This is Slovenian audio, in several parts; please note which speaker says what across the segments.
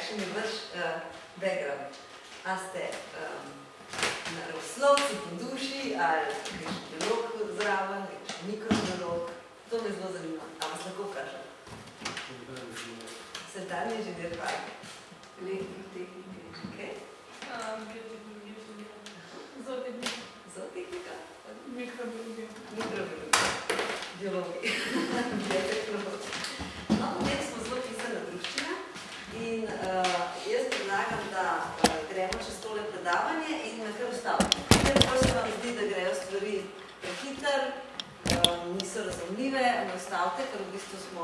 Speaker 1: kakšen je vaš background? A ste naravoslovci po duši, ali kakšen biolog zraven, kakšen mikrobiolog? To me zelo zanima. A vas lahko vprašam? Sedanji inženir, hvala. Elektrotehnike. Okay.
Speaker 2: Zootehnika.
Speaker 1: Zootehnika?
Speaker 2: Mikrobiologija.
Speaker 1: Mikrobiologija. Biologija. No, potem smo zelo pisana druščina in jaz predlagam, da gremo čez tole predavanje in me kar ustavimo. Ker se vam zdi, da grejo stvari prehiter, niso razumljive, me ustavite, ker v bistvu smo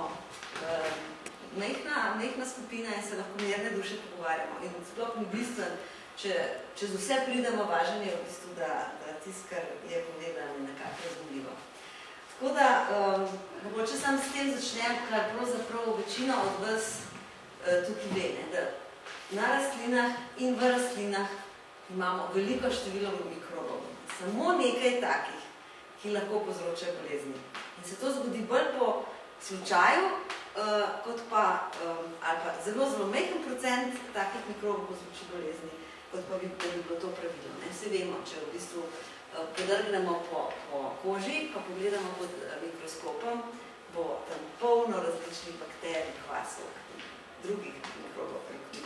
Speaker 1: mehna skupina in se lahko mirne duše pogovarjamo. In sploh ni bistven, če čez vse pridemo, važen je v bistvu, da tisto, kar je povedano, nekako razumljivo. Tako da, mogoče sam s tem začnem, kar pravzaprav večina od vas tukaj ve, da na rastlinah in v rastlinah imamo veliko število mikrobov. Samo nekaj takih, ki lahko povzročajo bolezni. In se to zgodi bolj po slučaju, kot pa, ali pa zelo majhen procent takih mikrobov povzroči bolezni, kot pa bi bilo to pravilo. Vse vemo, če v bistvu podrgnemo po koži, pa pogledamo pod mikroskopom, bo tam polno različnih bakterij, kvasov, drugih mikrobov.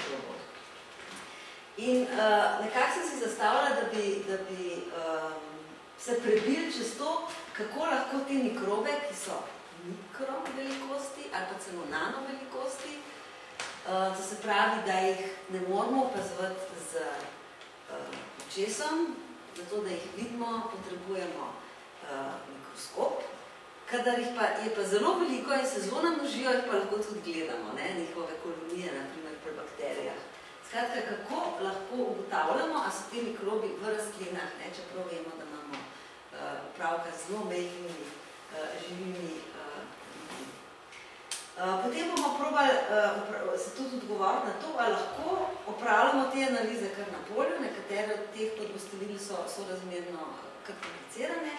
Speaker 1: In nekako sem si zastavila, da bi se prebili čez to, kako lahko te mikrobe, ki so mikro velikosti ali pa celo nano velikosti, to se pravi, da jih ne moramo opazovati z očesom, zato da jih vidimo, potrebujemo mikroskop. Kadar jih pa je pa zelo veliko in se zelo namnožijo, jih pa lahko tudi gledamo, njihove kolonije, naprimer pri bakterijah. Skratka, kako lahko ugotavljamo, a so te mikrobi v rastlinah, čeprav vemo, da imamo pravka z zelo majhnimi živimi ljudmi. Potem bomo probali se tudi odgovoriti na to, ali lahko opravljamo te analize kar na polju, nekatere od teh, kot boste videli, so razmerno kar komplicirane.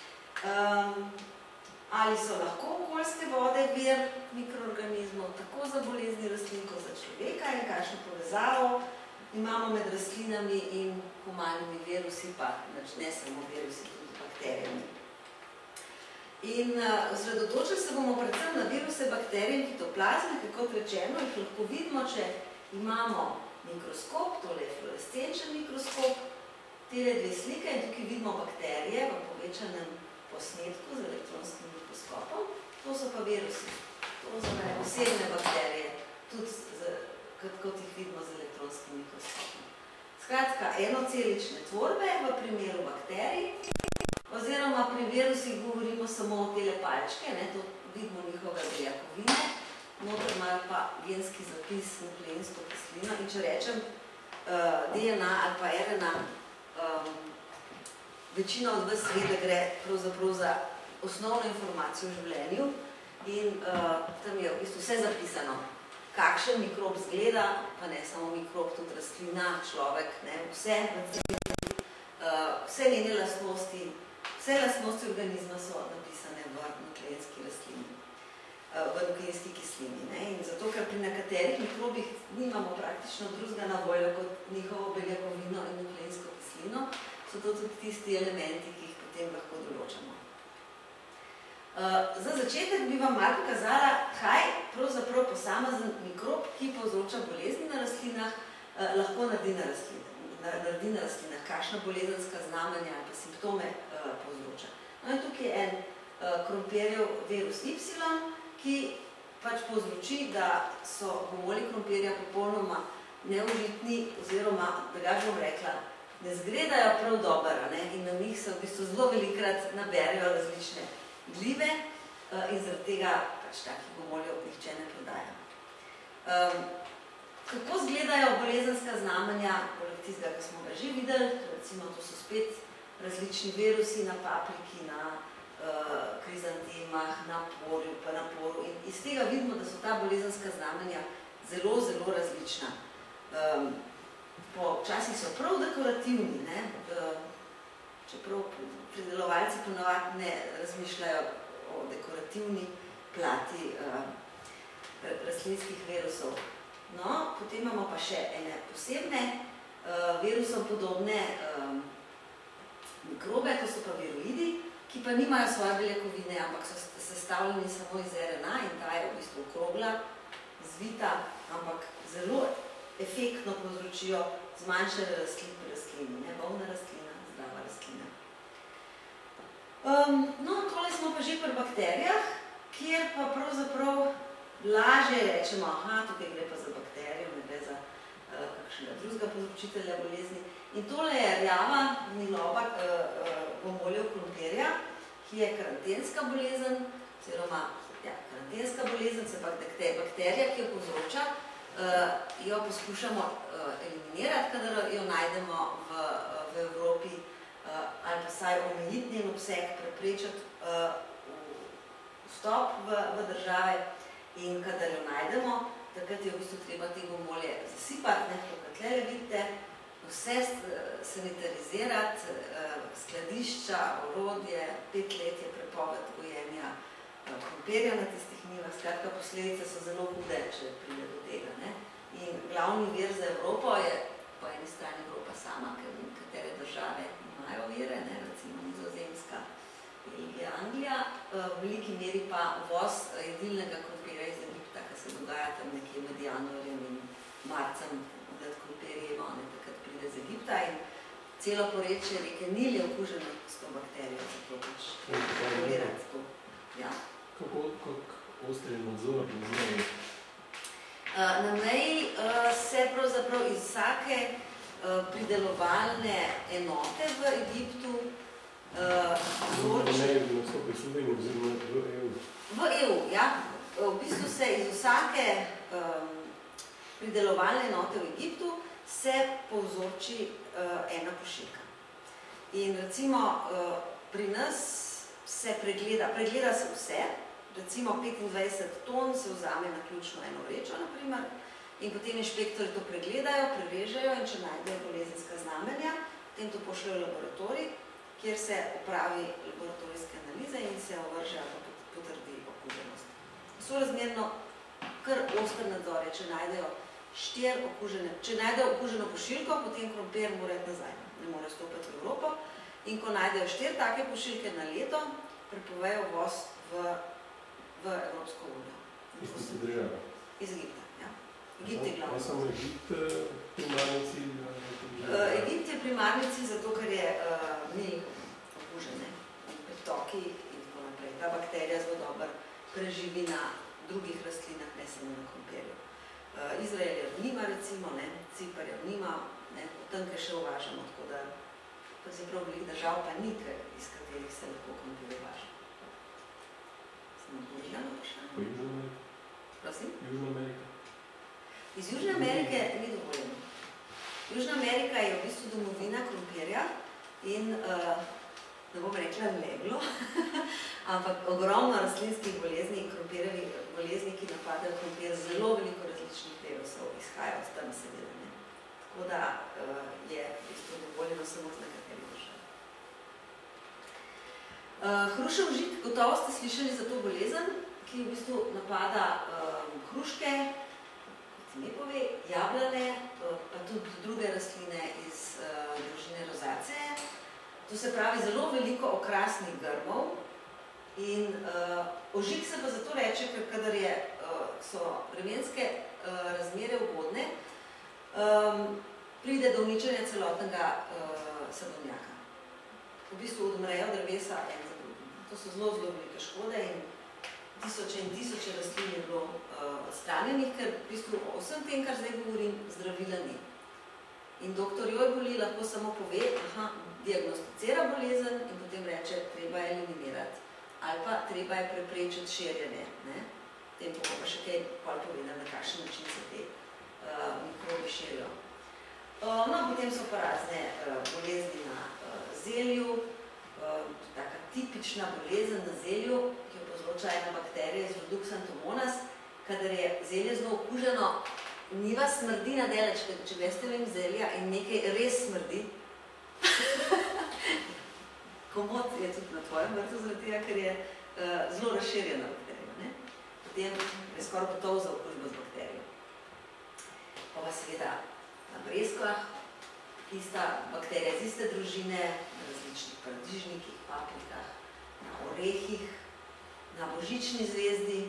Speaker 1: Ali so lahko okoljske vode vir mikroorganizmov, tako za bolezni rastlin, kot za človeka in kakšno povezavo imamo med rastlinami in humanimi virusi, pa ne samo virusi, tudi bakterijami. In osredotočili se bomo predvsem na viruse, bakterije in fitoplazme, ki kot rečeno jih lahko vidimo, če imamo mikroskop, tole je fluorescenčen mikroskop, tele dve slike in tukaj vidimo bakterije v povečanem posnetku z elektronskim mikroskopom. To so pa virusi, to so posebne bakterije, tudi kot jih vidimo z elektronskim mikroskopom. Skratka, enocelične tvorbe v primeru bakterij, oziroma pri virusih govorimo samo o tele palčke, to vidimo njihove beljakovine, noter imajo pa genski zapis nukleinsko kislino in če rečem DNA ali pa RNA, večina od vas ve, da gre pravzaprav za osnovno informacijo v življenju in tam je v bistvu vse zapisano, kakšen mikrob zgleda, pa ne samo mikrob, tudi rastlina, človek, vse njene lastnosti, vse lastnosti organizma so napisane v nukleinski rastlini, v nukleinski kislini. In zato, ker pri nekaterih mikrobih nimamo praktično drugega na voljo kot njihovo beljakovino in nukleinsko kislino, so to tudi tisti elementi, ki jih potem lahko določamo. Za začetek bi vam malo pokazala, kaj pravzaprav posamezen mikrob, ki povzroča bolezni na rastlinah, lahko naredi na rastlinah, kakšna bolezenska znamenja ali pa simptome povzroča. In tukaj je en krompirjev virus Y, ki pač povzroči, da so gomoli krompirja popolnoma neužitni oziroma, drugače bom rekla, ne zgledajo prav dobro in na njih se v bistvu zelo velikrat naberijo različne glive in zaradi tega pač takih gomoljev nihče ne prodaja. Kako zgledajo bolezenska znamenja, poleg tistega, ki smo ga že videli, recimo to so spet različni virusi na papriki, na krizantemah, na porju, pa na poru in iz tega vidimo, da so ta bolezenska znamenja zelo, zelo različna. Včasih so prav dekorativni, čeprav pridelovalci ponavadi ne razmišljajo o dekorativni plati rastlinskih virusov. No, potem imamo pa še ene posebne virusom podobne mikrobe, to so pa viroidi, ki pa nimajo svoje beljakovine, ampak so sestavljeni samo iz RNA in ta je v bistvu okrogla, zvita, ampak zelo efektno povzročijo zmanjšanje rastlin pri rastlini, ne bolna rastlina, zdrava rastlina. No, tole smo pa že pri bakterijah, kjer pa pravzaprav lažje rečemo, aha, tukaj gre pa za bakterijo, ne gre za kakšnega drugega povzročitelja bolezni. In tole je rjava gniloba gomoljev krompirja, ki je karantenska bolezen, oziroma karantenska bolezen, se pa bakterija, ki jo povzroča, jo poskušamo eliminirati, kadar jo najdemo v Evropi, ali pa saj omejiti njen obseg, preprečiti vstop v države in kadar jo najdemo, takrat je v bistvu treba te gomolje zasipati, kot tlele vidite, vse sanitarizirati, skladišča, orodje, 5 let je prepoved gojenja krompirja na tistih njivah, skratka posledice so zelo hude, če pride do tega. Ne? In glavni vir za Evropo je po eni strani Evropa sama, ker nekatere države imajo vire, ne? Recimo Nizozemska, Belgija, Anglija, v veliki meri pa uvoz jedilnega krompirja iz Egipta, ki se dogaja tam nekje med januarjem in marcem, da krompirje imamo, takrat pride z Egipta in celo porečje reke Nil je okuženo s to bakterijo, zato pač kontrolirati to. Ja.
Speaker 3: Kako ostri nadzor na meji?
Speaker 1: Na meji se pravzaprav iz vsake pridelovalne enote v Egiptu v EU, ja. V bistvu se iz vsake pridelovalne enote v Egiptu se povzroči ena pošiljka. In recimo pri nas se pregleda se vse, recimo 25 ton se vzame na ključno eno vrečo, naprimer, in potem inšpektori to pregledajo, prerežejo in če najdejo bolezenska znamenja, potem to pošljajo v laboratorij, kjer se opravi laboratorijske analize in se ovrže ali potrdi okuženost. Sorazmerno kar oster nadzor je, če najdejo 4 okužene, če najdejo okuženo pošiljko, potem krompir mora iti nazaj, ne more stopiti v Evropo. In ko najdejo 4 take pošiljke na leto, prepovejo uvoz v Evropsko unijo.
Speaker 3: Iz tiste države?
Speaker 1: Iz Egipta, ja. Egipt je glavno.
Speaker 3: Pa samo Egipt primarni cilj?
Speaker 1: Egipt je primarni cilj zato, ker je Nil okužene, pretoki in tako naprej. Ta bakterija zelo dobro preživi na drugih rastlinah, ne samo na krompirju. Izrael je nima, recimo, Cipar je nima, potemke še uvažamo, tako da pravzaprav velik držav pa ni, iz katerih se lahko krompir uvaža. Sem odgovorila na vprašanje?
Speaker 3: Po Južna Amerika?
Speaker 1: Prosim?
Speaker 3: Južna Amerika?
Speaker 1: Iz Južne Amerike ni dovoljeno. Južna Amerika je v bistvu domovina krompirja in, ne bom rekla leglo, ampak ogromno rastlinskih bolezni in krompirjevi bolezni, ki napadajo krompir, zelo veliko različnih virusov izhajajo od tam seveda. Tako da je v bistvu dovoljeno samo z nekaterih držav. Hrušev žit, gotovo ste slišali za to bolezen, ki v bistvu napada hruške, nepove, jablane, pa tudi druge rastline iz družine rozaceje. To se pravi zelo veliko okrasnih grmov in ožig se pa zato reče, ker kadar so vremenske razmere ugodne, pride do uničenja celotnega sadovnjaka. V bistvu odmrejo drevesa en za drugim. To so zelo velike škode in tisoče rastlin je bilo odstranjenih, ker v bistvu o vsem tem, kar zdaj govorim, zdravila ni. In doktor Jojboli lahko samo pove, diagnosticira bolezen in potem reče, treba je eliminirati. Ali pa treba je preprečiti širjenje. Potem pa še kaj povedal, na kakšen način se te mikrobi širijo. No, potem so pa razne bolezni na zelju, taka tipična bolezen na zelju, ki jo povzroča ena bakterija iz rodu Xanthomonas, kadar je zelje zelo okuženo, njiva smrdi na deleč, če veste vem zelja in nekaj res smrdi. Komot je tudi na tvojem vrtu zaradi tega, ker je zelo razširjena bakterija. Potem je skoraj gotovo za okužbo z bakterijo. pa seveda na breskvah, ista bakterija iz iste družine, na različnih paradižnikih, paprikah, na orehih, na božični zvezdi,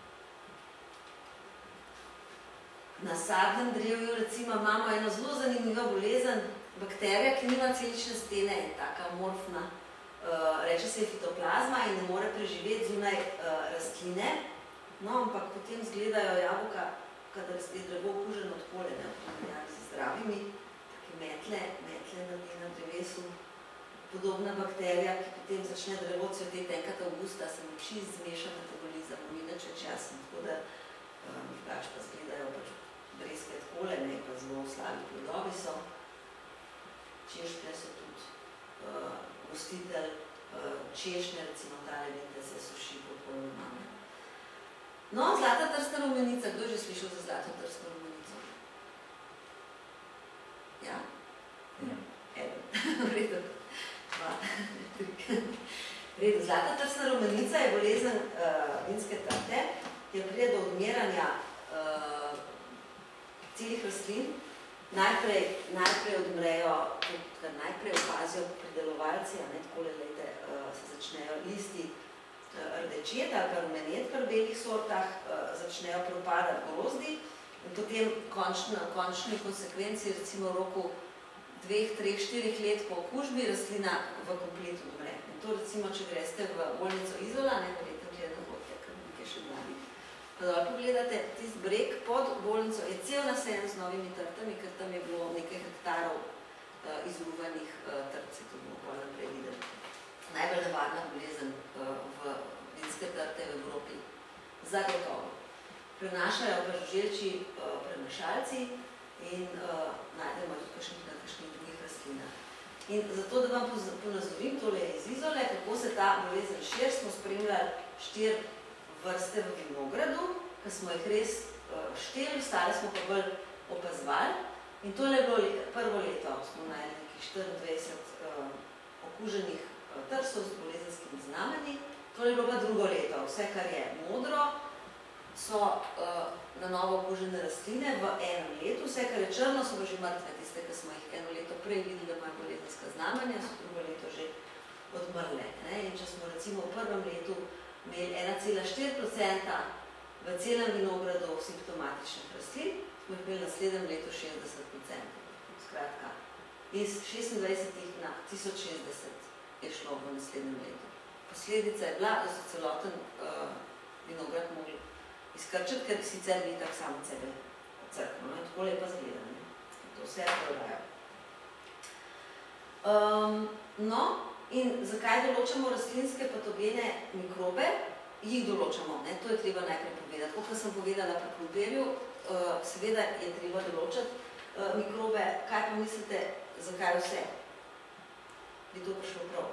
Speaker 1: na sadnem drevju, recimo, imamo eno zelo zanimivo bolezen, bakterija, ki nima celične stene, je taka amorfna, reče se je fitoplazma in ne more preživeti zunaj rastline, no, ampak potem zgledajo jabolka, kadar je drevo okuženo od pole, ne, v primerjavi z zdravimi, take metle na drevesu, podobna bakterija, ki potem začne drevo cveteti enkrat avgusta, se mu čist zmeša metabolizem, inače časen, tako da drugače pa zgledajo pač breskve takole, ne, pa zelo slabi plodovi so. Češnje so tudi gostitelj, češnje, recimo tale, vidite, se suši popolno mame. No, zlata trstna rumenica, kdo je že slišal za zlato trstno rumenico? Ja? Eden. V redu. Dva, tri. V redu, zlata trstna rumenica je bolezen vinske trte, ki pride do odmiranja celih rastlin. Najprej odmrejo, kar najprej opazijo pridelovalci, a ne takole, lejte, se začnejo listi rdečeti ali pa rumeneti pri belih sortah, začnejo propadati grozdi in potem končni konsekvenci, recimo v roku 2, 3, 4 let po okužbi rastlina v kompletu odmre. In to recimo, če greste v bolnico Izola, ne verjetno gledam hodke, ker nekaj še mladi. Pa dol pogledate, tisti breg pod bolnico je cel nasejen z novimi trtami, ker tam je bilo nekaj hektarov izruvanih trt, se tudi bomo bolj naprej videli. Najbolj nevarna bolezen v vinske trte v Evropi. Zagotovo. Prenašajo pa žuželčji prenašalci in najdemo tudi na kakšnih drugih rastlinah. In zato, da vam ponazorim, tole je iz Izole, kako se ta bolezen širi, smo spremljali 4 vrste v vinogradu, ki smo jih res šteli, ostale smo pa bolj opazovali. In tole je bilo prvo leto, smo najeli nekih 24 okuženih trsov z bolezenskimi znamenji. Tole je bilo pa drugo leto. Vse, kar je modro, so na novo okužene rastline v enem letu. Vse, kar je črno, so pa že mrtve, tiste, ki smo jih eno leto prej videli, da imajo bolezenska znamenja, so drugo leto že odmrle. In če smo recimo v prvem letu imeli 1,4% v celem vinogradu simptomatičnih rastlin, smo jih imeli naslednjem letu 60%. Skratka, iz 26 na 1060 je šlo v naslednjem letu. Posledica je bila, da so celoten vinograd mogli izkrčiti, ker sicer ni tak samo sebe crkno. Takole je pa zgledano. To vse prodajo. No, in zakaj določamo rastlinske patogene mikrobe? Jih določamo, ne? To je treba najprej povedati. Kot sem povedala pri krompirju, seveda je treba določati mikrobe. Kaj pa mislite, zakaj vse? Bi to prišlo prav?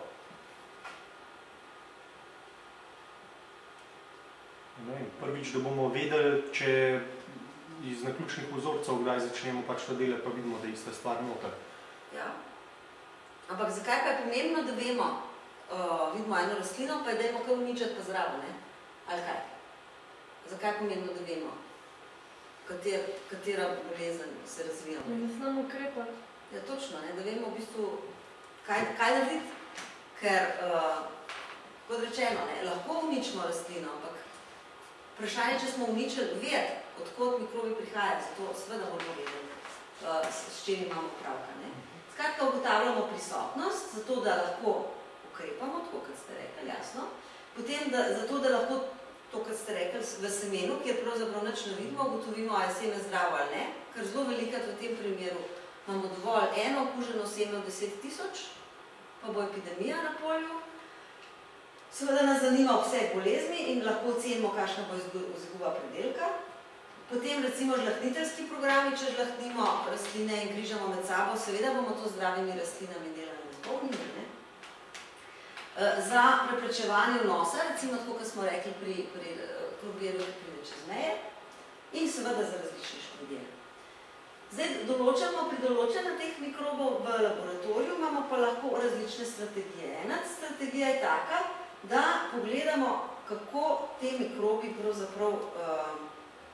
Speaker 4: Prvič, da bomo vedeli, če iz naključnih vzorcev, kdaj začnemo pač to delati, pa vidimo, da je ista stvar noter.
Speaker 1: Ja. Ampak zakaj pa je pomembno, da vemo, vidimo eno rastlino, pa je dajmo kaj uničati pa zdravo, ne? Ali kaj? Zakaj je pomembno, da vemo, katera bolezen se razvija?
Speaker 2: Da znamo ukrepati.
Speaker 1: Ja, točno, ne? Da vemo v bistvu, kaj narediti. Ker, kot rečeno, ne? Lahko uničimo rastlino, ampak vprašanje, če smo uničili ved, odkot mikrobi prihajajo, zato seveda moramo vedeti, s čem imamo pravka. Skratka, ugotavljamo prisotnost, zato da lahko ukrepamo, tako kot ste rekli, jasno. Potem, zato da lahko, to kot ste rekli, v semenu, kjer pravzaprav nič ne vidimo, ugotovimo, ali je seme zdravo ali ne, ker zelo velikrat v tem primeru imamo dovolj eno okuženo seme od 10.000, pa bo epidemija na polju. Seveda nas zanima obseg bolezni in lahko ocenimo, kakšna bo izguba pridelka. Potem recimo žlahtniteljski programi, če žlahtnimo rastline in grižamo med sabo, seveda bomo to z zdravimi rastlinami delali nezbolnimi. Za preprečevanje vnosa, recimo tako, kot smo rekli pri krompirju, ki pride čez meje, in seveda za različne študije. Zdaj, pri določanju teh mikrobov v laboratoriju imamo pa lahko različne strategije. Ena strategija je taka, da pogledamo, kako te mikrobi pravzaprav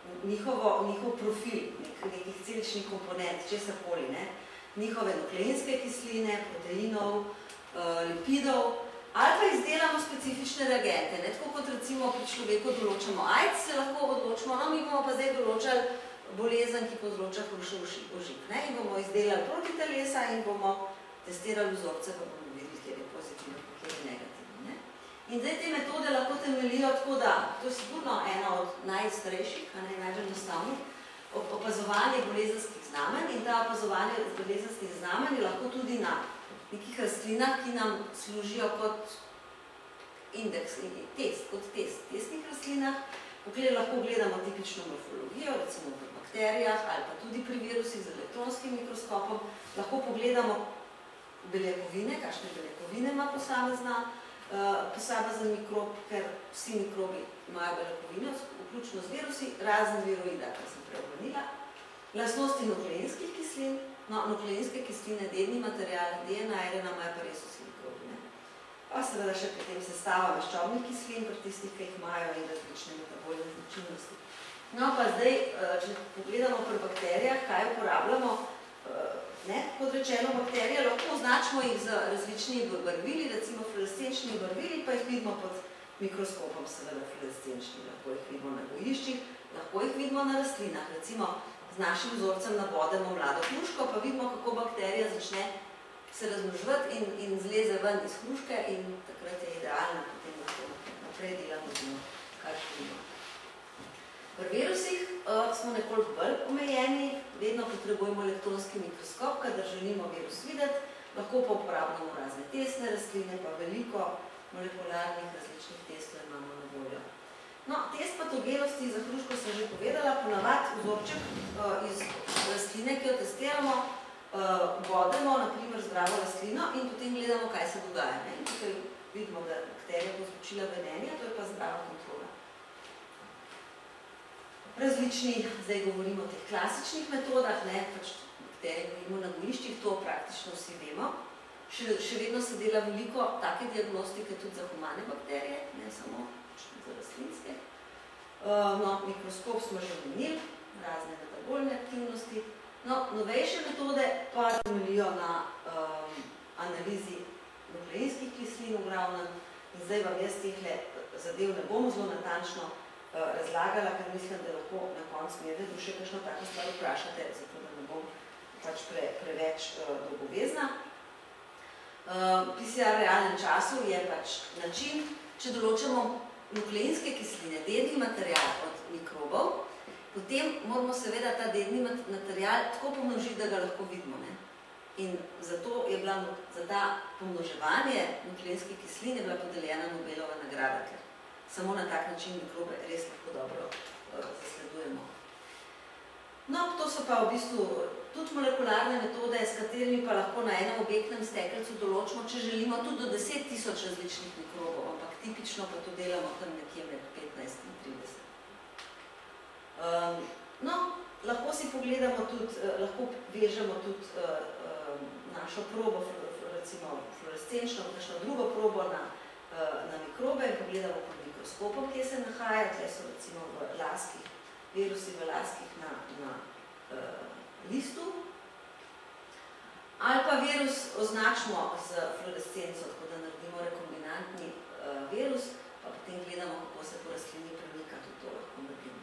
Speaker 1: njihov profil, nekih celičnih komponent, česarkoli, njihove nukleinske kisline, proteinov, lipidov, ali pa izdelamo specifične reagente, tako kot recimo pri človeku določamo AIDS, se lahko odločimo, no mi bomo pa zdaj določali bolezen, ki povzroča hrušev ožig, in bomo izdelali protitelesa in bomo testirali vzorce, pa bomo videli, kjer je pozitivno, kjer je negativno. In zdaj te metode lahko temeljijo tako, da to je sigurno ena od najstarejših, najbolj enostavnih, opazovanje bolezenskih znamenj in ta opazovanje bolezenskih znamenj je lahko tudi na nekih rastlinah, ki nam služijo kot indeks, kot testnih rastlinah, v kateri lahko gledamo tipično morfologijo, recimo pri bakterijah ali pa tudi pri virusih z elektronskim mikroskopom, lahko pogledamo beljakovine, kakšne beljakovine ima posamezen mikrob, ker vsi mikrobi imajo beljakovine, vključno z virusi, razen viroida, kar sem preomenila, lastnosti nukleinskih kislin, nukleinske kisline, dedni material, DNA, RNA imajo pa res vsi mikrobi. Pa seveda še pri tem sestava maščobnih kislin, pri tistih, ki jih imajo in različne metabolne značilnosti. No pa zdaj, če pogledamo pri bakterijah, kaj uporabljamo, kot rečeno, bakterije lahko označimo jih z različnimi barvili, recimo fluorescenčnimi barvili, pa jih vidimo pod mikroskopom, seveda fluorescenčni, lahko jih vidimo na gojiščih, lahko jih vidimo na rastlinah, recimo z našim vzorcem nabodemo mlado hruško, pa vidimo, kako bakterija začne se razmnoževati in zleze ven iz hruške in takrat je idealna, potem lahko naprej delamo, kar želimo. Pri virusih smo nekoliko bolj omejeni, vedno potrebujemo elektronski mikroskop, kadar želimo virus videti, lahko pa uporabljamo razne testne rastline, pa veliko molekularnih različnih testov imamo na voljo. No, test patogenosti za hruško sem že povedala, ponavadi vzorček iz rastline, ki jo testiramo, vodemo, naprimer zdravo rastlino in potem gledamo, kaj se dogaja. In tukaj vidimo, da bakterija povzročila vedenje, to je pa zdrava kontrola. Različni, zdaj govorimo o teh klasičnih metodah, bakterije govorimo na gojiščih, to praktično vsi vemo. Še vedno se dela veliko take diagnostike tudi za humane bakterije, ne samo za rastlinske. Mikroskop smo že omenili, razne metabolne aktivnosti. Novejše metode pa temeljijo na analizi nukleinskih kislin v glavnem in zdaj vam jaz tehle zadev ne bom zelo natančno razlagala, ker mislim, da lahko na koncu medvedu še kakšno tako stvar vprašate, zato da ne bom pač preveč dolgovezna. PCR v realnem času je pač način, če določamo nukleinske kisline, dedni material od mikrobov, potem moramo seveda ta dedni material tako pomnožiti, da ga lahko vidimo. In zato je bila za ta pomnoževanje nukleinske kisline bila podeljena Nobelova nagrada, ker samo na tak način mikrobe res lahko dobro zasledujemo. To so pa v bistvu tudi molekularne metode, s katerimi pa lahko na enem objektnem stekelcu določimo, če želimo tudi do 10.000 različnih mikrobov, ampak tipično pa to delamo tam nekje med 15 in 30. Lahko si pogledamo tudi, lahko vežemo tudi našo probo, recimo fluorescenčno, kakšno drugo probo na mikrobe in pogledamo pod mikroskopom, kje se nahaja, tukaj so recimo v laskih, virusi v laskih na listu. Ali pa virus označimo z fluorescenco, tako da naredimo rekombinantni virus, pa potem gledamo, kako se po rastlini premika, tudi to lahko naredimo.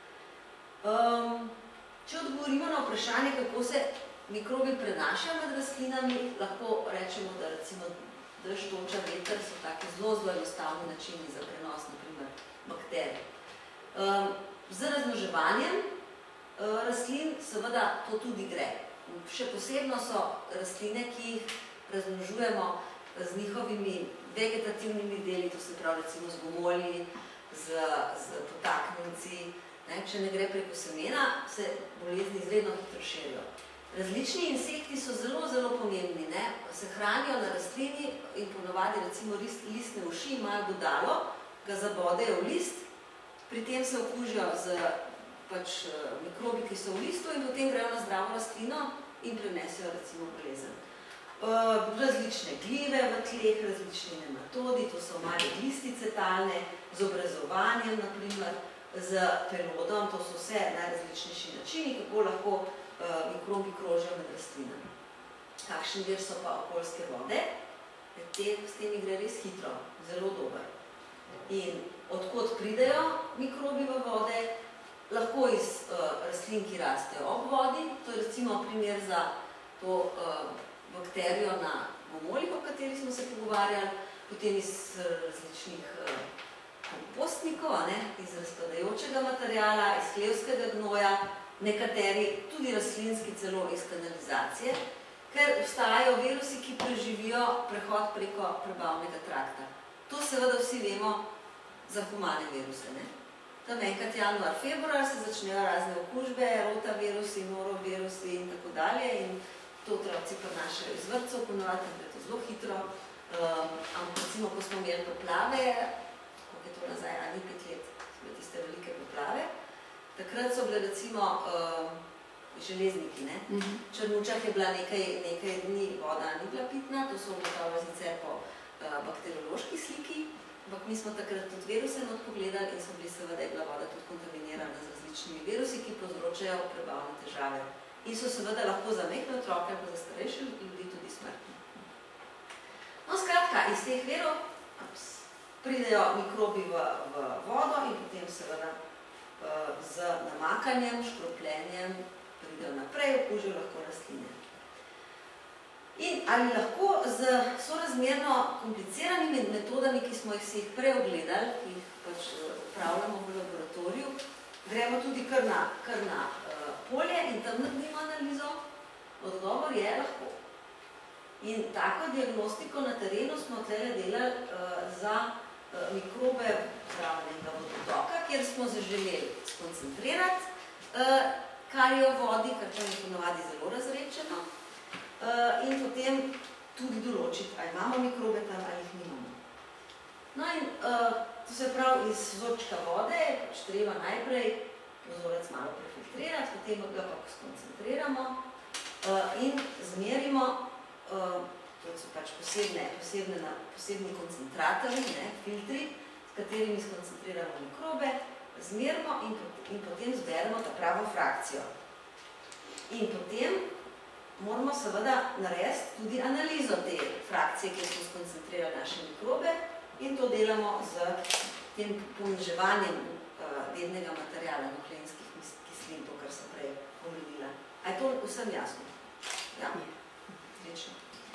Speaker 1: Če odgovorimo na vprašanje, kako se mikrobi prenašajo med rastlinami, lahko rečemo, da recimo dež, toča, veter so taki zelo enostavni načini za prenos, naprimer bakterij. Z razmnoževanjem rastlin seveda to tudi gre. Še posebno so rastline, ki jih razmnožujemo z njihovimi vegetativnimi deli, to se pravi recimo z gomolji, z potaknjenci. Če ne gre preko semena, se bolezni izredno hitro širijo. Različni insekti so zelo, zelo pomembni. Se hranijo na rastlini in ponovadi recimo listne uši imajo bodalo, ga zabodejo v list, pri tem se okužijo z mikrobi, ki so v listu in potem grejo na zdravo rastlino in prenesejo recimo bolezen. Različne glive v tleh, različni nematodi, to so male glistice talne, z obrazovanjem naprimer, z pelodom, to so vse najrazličnejši načini, kako lahko mikrobi krožijo med rastlinami. Kakšen vir so pa okoljske vode? S temi gre res hitro, zelo dober. In odkot pridejo mikrobi v vode? Lahko iz rastlin, ki rastejo ob vodi, to je recimo primer za to bakterijo na gomolih, o kateri smo se pogovarjali, potem iz različnih kompostnikov, iz razpadajočega materiala, iz hlevskega gnoja, nekateri tudi rastlinski celo iz kanalizacije, ker obstajajo virusi, ki preživijo prehod preko prebavnega trakta. To seveda vsi vemo za humane viruse. Tam enkrat januar, februar se začnejo razne okužbe, rotavirusi, norovirusi in tako dalje in to otroci prenašajo iz vrtcev, ponovadi gre to zelo hitro. Ampak recimo, ko smo imeli poplave, koliko je to nazaj, 5 let, so bile tiste velike poplave, takrat so bile recimo železniki, Črnučah je bila nekaj dni voda ni bila pitna, to so ugotovili sicer po bakteriološki sliki, ampak mi smo takrat tudi viruse not pogledali in so bili seveda je bila voda tudi kontaminirana z različnimi virusi, ki povzročajo prebavne težave. In so seveda lahko za majhne otroke, pa za starejše ljudi tudi smrtni. No, skratka, iz teh virov pridejo mikrobi v vodo in potem seveda z namakanjem, škropljenjem pridejo naprej, okužijo lahko rastline. In ali lahko z sorazmerno kompliciranim metodami, ki smo jih prej ogledali, ki jih pač upravljamo v laboratoriju, gremo tudi kar na polje in tam naredimo analizo? Odgovor je lahko. In tako diagnostiko na terenu smo tlele delali za mikrobe zdravljenega vodotoka, kjer smo zaželeli skoncentrirati karijo v vodi, kar tam je ponovadi zelo razrečeno, in potem tudi določiti, ali imamo mikrobe tam, ali jih nimamo. No in to se pravi, iz vzorčka vode pač treba najprej vzorec malo prefiltrirati, potem ga pa skoncentriramo in zmerimo, to so pač posebni koncentratorji, filtri, s katerimi skoncentriramo mikrobe, zmerimo in potem zberemo ta pravo frakcijo. In potem moramo seveda narediti tudi analizo te frakcije, kjer smo skoncentrirali naše mikrobe in to delamo z tem poniževanjem dednega materijala, nukleinskih kislin, to, kar sem prej omenila. A je to vsem jasno? Ja? Odlično.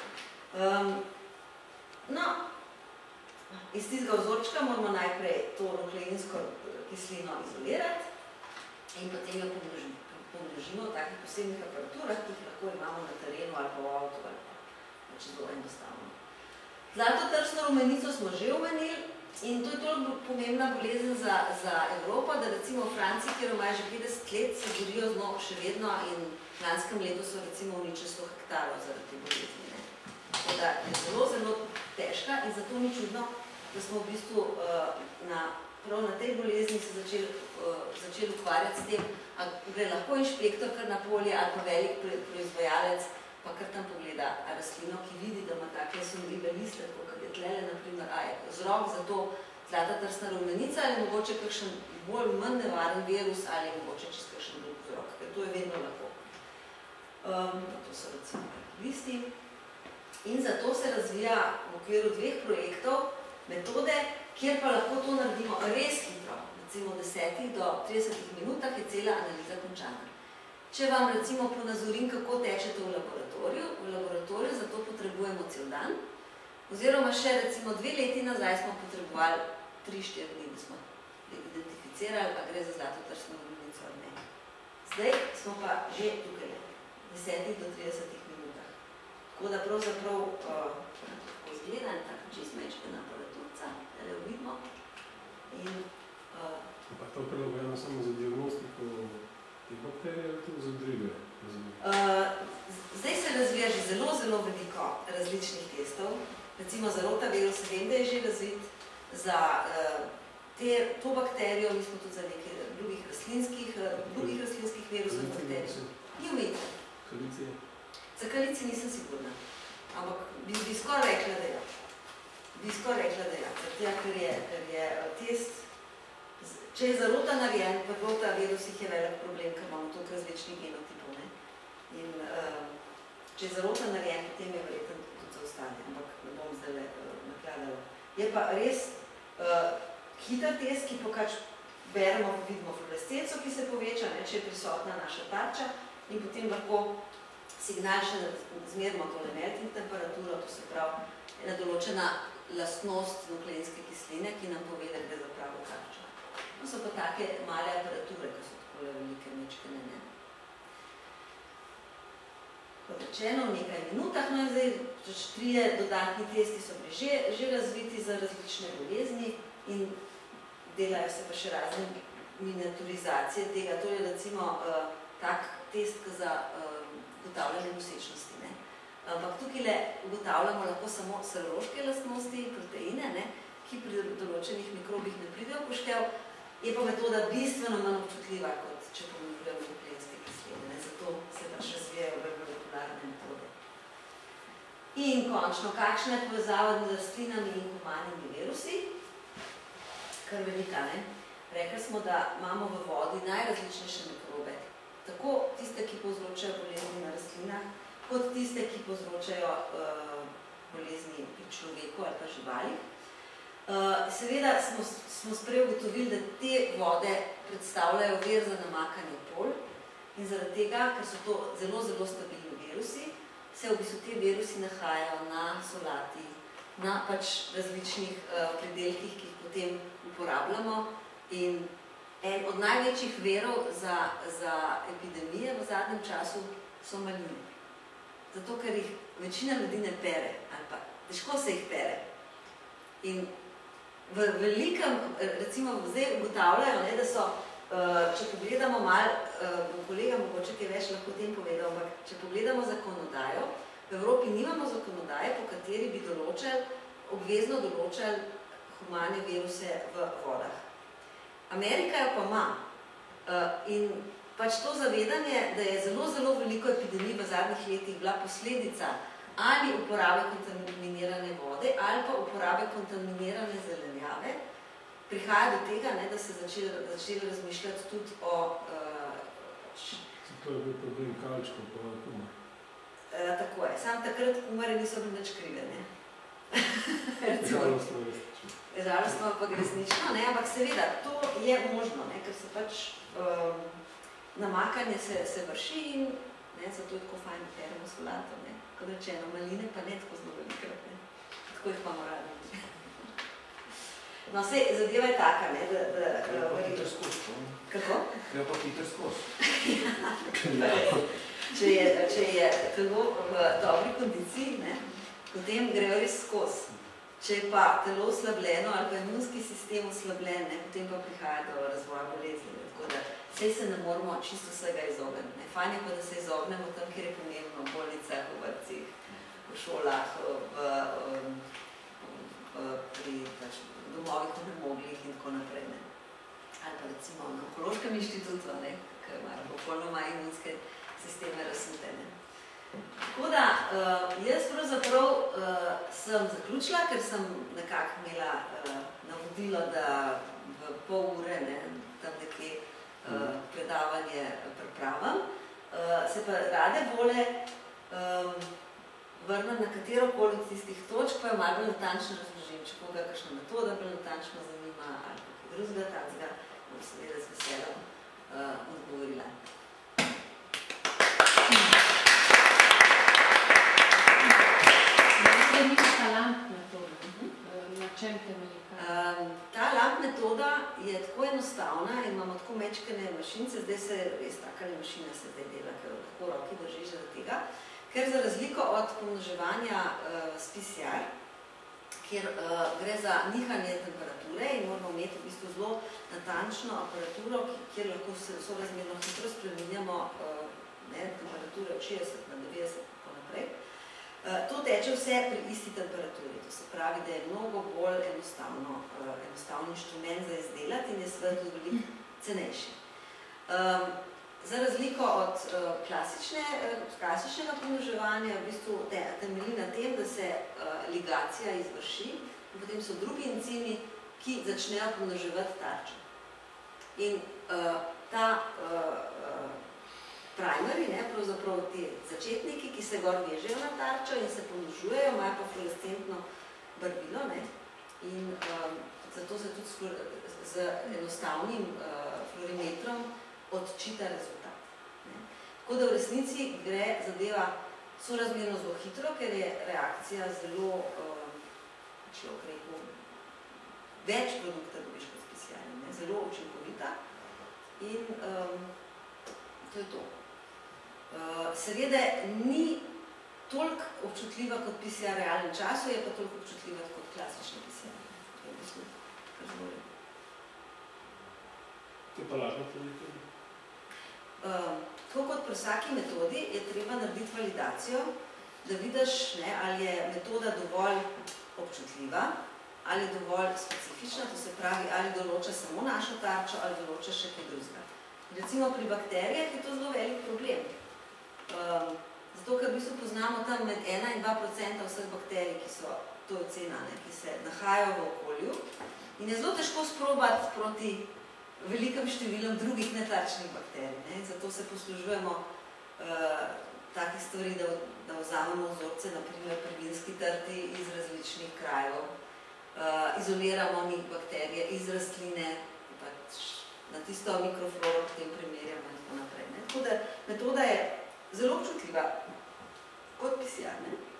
Speaker 1: No, iz tistega vzorčka moramo najprej to nukleinsko kislino izolirati in potem jo pomnožimo v takih posebnih aparaturah, ki jih lahko imamo na terenu ali pa v avtu ali pa zelo enostavno. Zlatotrsno rumenico smo že omenili in to je toliko pomembna bolezen za Evropo, da recimo v Franciji, kjer imajo že 50 let, se borijo z njo še vedno in v lanskem letu so recimo uničili 100 hektarov zaradi te bolezni. Tako da je zelo, zelo težka in zato ni čudno, da smo v bistvu prav na tej bolezni se začeli ukvarjati s tem, ali gre lahko inšpektor kar na polje ali pa velik proizvajalec, pa kar tam pogleda rastlino, ki vidi, da ima take sumljive liste, tako kot je tlele, naprimer, a je vzrok za to zlatotrsna rumenica ali mogoče kakšen bolj manj nevaren virus ali mogoče čist kakšen drug vzrok, ker to je vedno lahko. To so recimo listi. In zato se razvija v okviru 2 projektov metode, kjer pa lahko to naredimo res hitro. Recimo v 10 do 30 minutah je cela analiza končana. Če vam recimo ponazorim, kako teče to v laboratoriju zato potrebujemo cel dan, oziroma še recimo 2 leti nazaj smo potrebovali 3-4 dni, da smo identificirali, pa gre za zlatotrsno rumenico ali ne. Zdaj smo pa že tukaj, 10 do 30 minutah. Tako da pravzaprav tako izgleda in tako čist mečkena aparaturca, da jo vidimo.
Speaker 3: Pa to prilagojeno samo za diagnostiko teh bakterij ali tudi za druge?
Speaker 1: Zdaj se razvija že zelo, zelo veliko različnih testov. Recimo za rotavirus vem, da je že razvit. Za to bakterijo, mi smo tudi za nekaj drugih rastlinskih virusov bakterij. Ni umeti.
Speaker 3: Kalicije?
Speaker 1: Za kalici nisem sigurna. Ampak bi skoraj rekla, da ja. Ker je test Če je zarota narejen, pa rota virusih je velik problem, ker imamo toliko različnih genotipov. Ne? In če je zarota narejen, potem je verjetno tudi za ostane, ampak ne bom zdaj nakladala. Je pa res hiter test, ki pokač beremo, vidimo fluorescenco, ki se poveča, ne, če je prisotna naša tarča in potem lahko signal še zmerimo tole melting temperaturo, to se pravi ena določena lastnost nukleinske kisline, ki nam pove, da gre za pravo tarčo. No, so pa take male aparature, ki so takole velike mečkene, ne. Kot rečeno, v nekaj minutah, no in zdaj 3 dodatni testi so bili že razviti za različne bolezni in delajo se pa še razne miniaturizacije tega. To je recimo tak test za ugotavljanje nosečnosti. Ne? Ampak tukaj ugotavljamo lahko samo serološke lastnosti, proteine, ne? Ki pri določenih mikrobih ne pridejo poštev. Je pa metoda bistveno manj občutljiva, kot če pomnožujemo nukleinske kisline. Ne? Zato se pač razvijajo bolj molekularne metode. In končno, kakšna je povezava med rastlinami in humanimi virusi? Kar velika, ne? Rekli smo, da imamo v vodi najrazličnejše mikrobe. Tako tiste, ki povzročajo bolezni na rastlinah, kot tiste, ki povzročajo bolezni pri človeku ali pa živalih. Seveda smo sprej ugotovili, da te vode predstavljajo vir za namakanje pol in zaradi tega, ker so to zelo, zelo stabilni virusi, se v bistvu te virusi nahajajo na solati, na pač različnih pridelkih, ki jih potem uporabljamo. In en od največjih verov za epidemije v zadnjem času so maline. Zato, ker jih večina ljudi ne pere, ali pa težko se jih pere. In v velikem, recimo zdaj ugotavljajo, ne, da so, če pogledamo malo, kolega mogoče kaj več lahko o tem povedal, ampak če pogledamo zakonodajo, v Evropi nimamo zakonodaje, po kateri bi obvezno določali humane viruse v vodah. Amerika jo pa ima. In pač to zavedanje, da je zelo, zelo veliko epidemij v zadnjih letih bila posledica ali uporabe kontaminirane vode ali pa uporabe kontaminirane zelenjave, prihaja do tega, ne, da se začeli razmišljati tudi o...
Speaker 3: To je bil problem kalčkov pa kumar.
Speaker 1: Tako je. Sam takrat kumare niso bili nič krive, ne?
Speaker 3: Žalostno resnično.
Speaker 1: Žalostno pa resnično, ne? Ampak seveda, to je možno, ne? Ker se pač namakanje se vrši in zato je tako fajn peremo solato, ne? Kot rečeno, maline pa ne tako zelo velikrat, ne? Tako jih pa morali. No, vse, zadeva je taka, ne?
Speaker 5: Gre pa hiter skos, to.
Speaker 1: Kako?
Speaker 5: Gre pa hiter skos.
Speaker 1: Če je telo v dobri kondiciji, ne? Potem grejo res skos. Če je pa telo oslabljeno ali pa imunski sistem oslabljen, ne? Potem pa prihaja do razvoja bolezni. Tako da sej se ne moramo čisto vsega izogniti. Fajn je pa, da se izognemo tam, kjer je pomembno, v bolnicah, v vrtcih, v šolah, pri domovih onemoglih in tako naprej. Ne? Ali pa recimo na Onkološkem inštitutu, ne? Ker imajo popolnoma imunske sisteme razsute. Tako da, jaz pravzaprav sem zaključila, ker sem nekako imela navodilo, da v pol ure, ne, tam nekje predavanje pripravim. Se pa rade vole vrnem na katerokoli od tistih točk, pa jo malo bolj natančno razložim, če koga kakšna metoda bolj natančno zanima ali pa kaj drugega takega, bom seveda z veseljem odgovorila.
Speaker 2: Ta LAMP metoda, na čem temelji?
Speaker 1: Ta LAMP metoda je tako enostavna in imamo tako mečkene mašince, zdaj se res takale mašina se zdaj dela, ker lahko roki držiš za tega, ker za razliko od pomnoževanja s PCR, kjer gre za nihanje temperature in moramo imeti v bistvu zelo natančno aparaturo, kjer lahko sorazmerno hitro spreminjamo temperature od 60 na 90 in tako naprej. To teče vse pri isti temperaturi, to se pravi, da je mnogo bolj enostavni inštrument za izdelati in je seveda tudi veliko cenejši. Za razliko od klasičnega pomnoževanja v bistvu temelji na tem, da se ligacija izvrši in potem so drugi encimi, ki začnejo pomnoževati tarčo. In ta primary, pravzaprav ti začetniki, ki se gor vežejo na tarčo in se pomnožujejo, imajo pa fluorescentno barvilo, in zato se tudi z enostavnim fluorimetrom odčita rezultat. Tako da v resnici gre zadeva sorazmerno zelo hitro, ker je reakcija zelo, človek rekel, več produkta dobiš kot specialni, zelo učinkovita in to je to. Seveda ni toliko občutljiva kot PCR v realnem času, je pa toliko občutljiva kot klasična PCR. To je v bistvu kar zelo lepo.
Speaker 3: To je pa lažno tudi.
Speaker 1: Tako kot pri vsaki metodi je treba narediti validacijo, da vidiš, ali je metoda dovolj občutljiva, ali je dovolj specifična, to se pravi, ali določa samo našo tarčo, ali določa še kaj drugega. Recimo pri bakterijah je to zelo velik problem. Zato, ker v bistvu poznamo tam med 1 in 2% vseh bakterij, ki so, to je ocena, ki se nahajajo v okolju in je zelo težko sprobati proti velikem številom drugih netarčnih bakterij. Zato se poslužujemo takih stvari, da vzamemo vzorce, naprimer pri vinski trti iz različnih krajev, izoliramo njih bakterije iz rastline, na tisto mikrofloro v tem primerjamo in tako naprej. Tako da metoda je zelo občutljiva, kot PCR,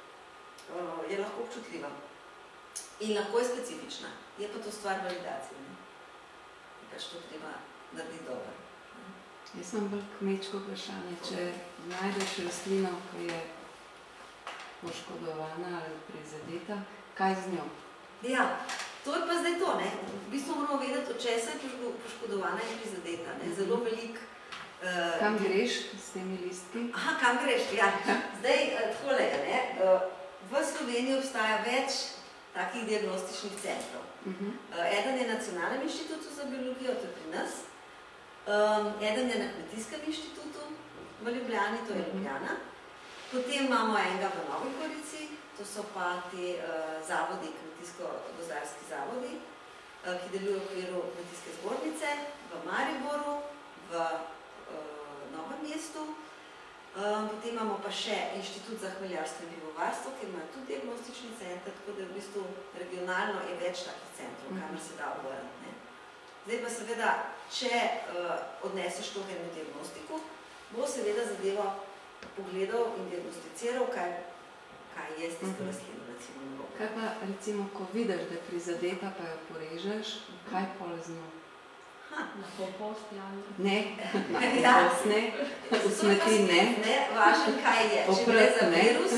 Speaker 1: je lahko občutljiva in lahko je specifična. Je pa to stvar validacije. Je pač to treba narediti dobro.
Speaker 2: Jaz imam bolj kmečko vprašanje. Če najdeš rastlino, ki je poškodovana ali prizadeta, kaj z njo?
Speaker 1: Ja, to je pa zdaj to. V bistvu moramo vedeti, od česa je poškodovana in prizadeta. Zelo velik...
Speaker 2: Kam greš s temi listki?
Speaker 1: Aha, kam greš, ja. Zdaj, takole je, v Sloveniji obstaja več takih diagnostičnih centrov. Eden je na Nacionalnem inštitutu za biologijo, to je pri nas. Eden je na Kmetijskem inštitutu v Ljubljani, to je Ljubljana. Potem imamo enega v Novi Gorici, to so pa ti zavodi, kmetijsko-gozdarski zavodi, ki delujejo v okviru Kmetijske zbornice, v Mariboru, v Novem mestu. Potem imamo pa še Inštitut za hmeljarstvo in pivovarstvo, kjer imajo tudi diagnostični center, tako da v bistvu regionalno je več takih centrov, kamor se da obrniti. Zdaj pa seveda, če odneseš to eno diagnostiko, bo seveda zadevo pogledal in diagnosticiral, kaj je s tisto rastlino, recimo na roke.
Speaker 2: Kaj pa, recimo, ko vidiš, da je prizadeta, pa jo porežeš, kaj pol z njo?
Speaker 6: Na kompost,
Speaker 2: Ne, na kompost ne, v smeti ne.
Speaker 1: Važno, kaj je. Če gre za virus,